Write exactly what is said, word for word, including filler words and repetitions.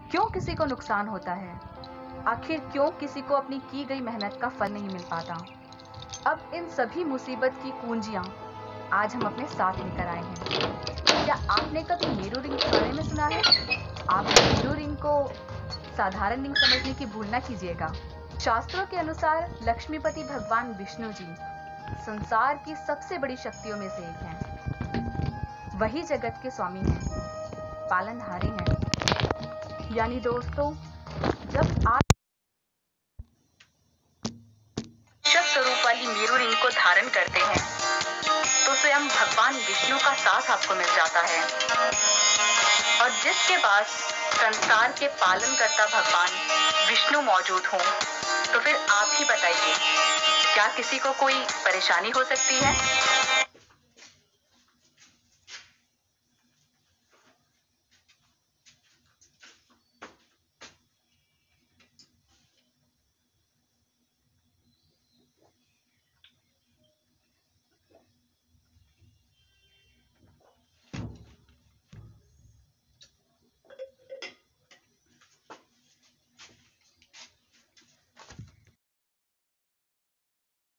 क्यों किसी को नुकसान होता है? आखिर क्यों किसी को अपनी की गई मेहनत का फल नहीं मिल पाता? अब इन सभी मुसीबत की कुंजियां आज हम अपने साथ लेकर आए हैं। क्या आपने कभी मेरू रिंग के बारे में सुना है? आप मेरू रिंग को साधारण रिंग समझने की भूल ना कीजिएगा। शास्त्रों के अनुसार लक्ष्मीपति भगवान विष्णु जी संसार की सबसे बड़ी शक्तियों में से एक हैं। वही जगत के स्वामी हैं, पालनहारे हैं। यानी दोस्तों, जब आप शब्द स्वरूप वाली मेरू रिंग को धारण करते हैं तो स्वयं भगवान विष्णु का साथ आपको मिल जाता है। और जिसके पास संसार के पालन करता भगवान विष्णु मौजूद हो, तो फिर आप ही बताइए, क्या किसी को कोई परेशानी हो सकती है?